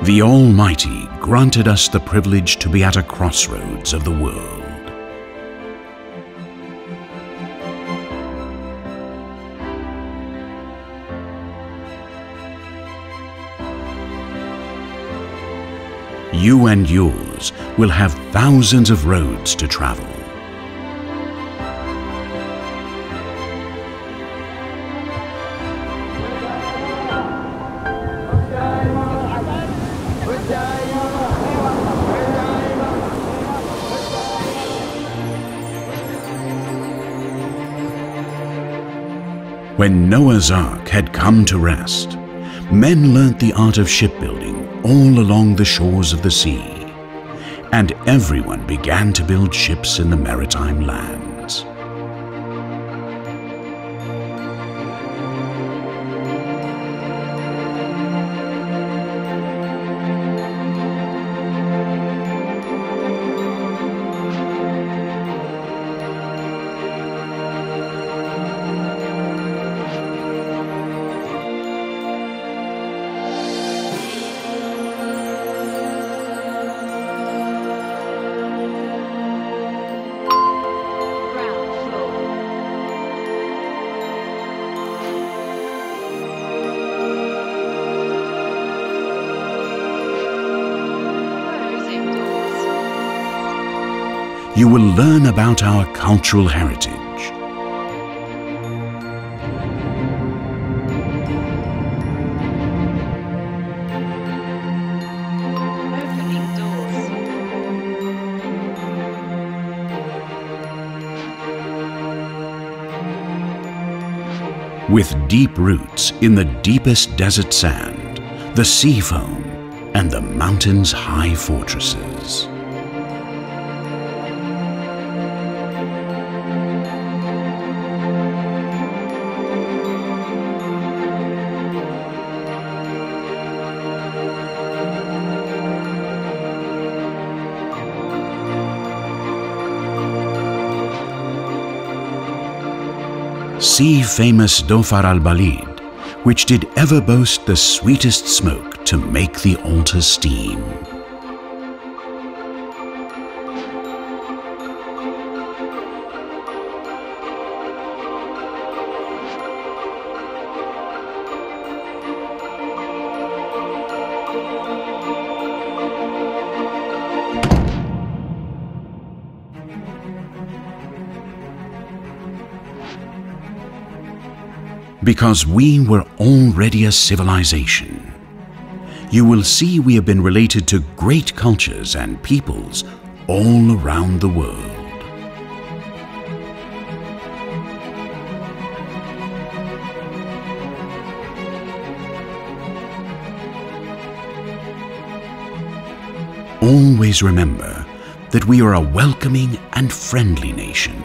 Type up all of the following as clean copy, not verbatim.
The Almighty granted us the privilege to be at a crossroads of the world. You and yours will have thousands of roads to travel. When Noah's Ark had come to rest, men learnt the art of shipbuilding all along the shores of the sea, and everyone began to build ships in the maritime lands. You will learn about our cultural heritage. Opening doors. With deep roots in the deepest desert sand, the sea foam, and the mountain's high fortresses. See famous Dhofar al-Balid, which did ever boast the sweetest smoke to make the altar steam. Because we were already a civilization. You will see we have been related to great cultures and peoples all around the world. Always remember that we are a welcoming and friendly nation.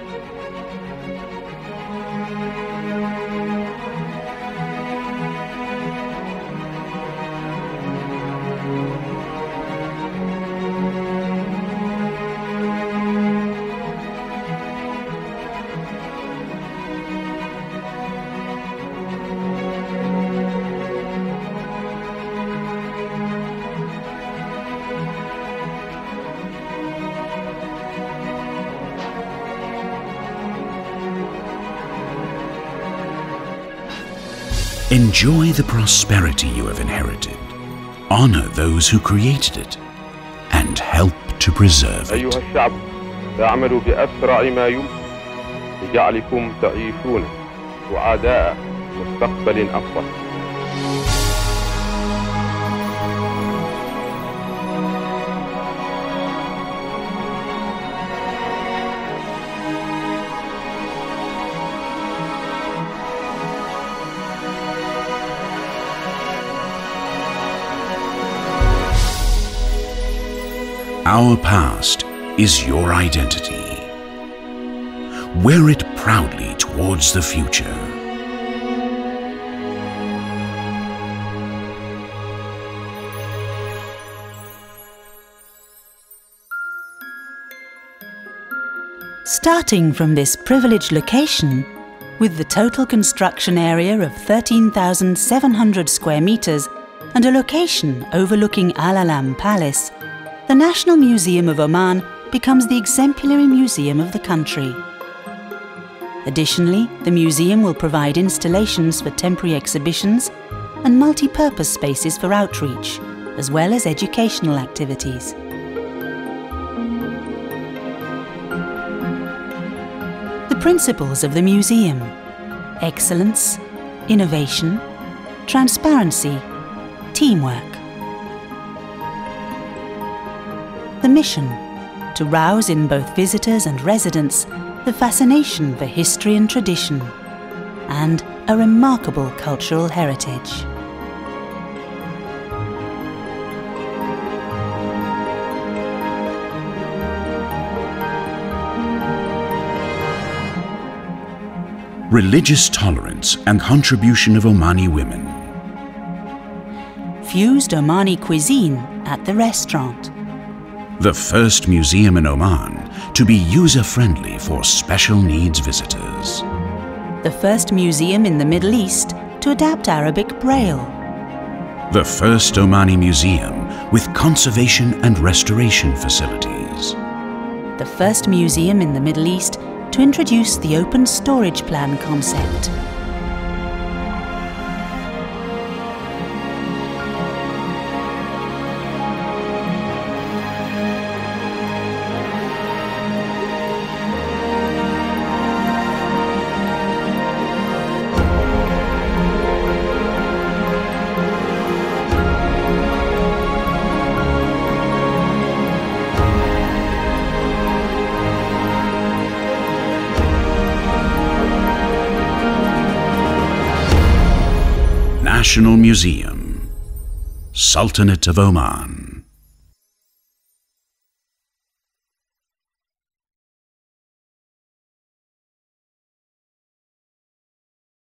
Enjoy the prosperity you have inherited. Honor those who created it and help to preserve it. أيها الشعب، اعملوا بأسرع ما يمكن لجعلكم تعيشون سعداء مستقبل أفضل. Our past is your identity. Wear it proudly towards the future. Starting from this privileged location, with the total construction area of 13,700 square meters and a location overlooking Al Alam Palace, the National Museum of Oman becomes the exemplary museum of the country. Additionally, the museum will provide installations for temporary exhibitions and multi-purpose spaces for outreach, as well as educational activities. The principles of the museum: excellence, innovation, transparency, teamwork. The mission: to rouse in both visitors and residents the fascination for history and tradition, and a remarkable cultural heritage. Religious tolerance and contribution of Omani women. Fused Omani cuisine at the restaurant. The first museum in Oman to be user-friendly for special needs visitors. The first museum in the Middle East to adapt Arabic Braille. The first Omani museum with conservation and restoration facilities. The first museum in the Middle East to introduce the open storage plan concept. National Museum, Sultanate of Oman.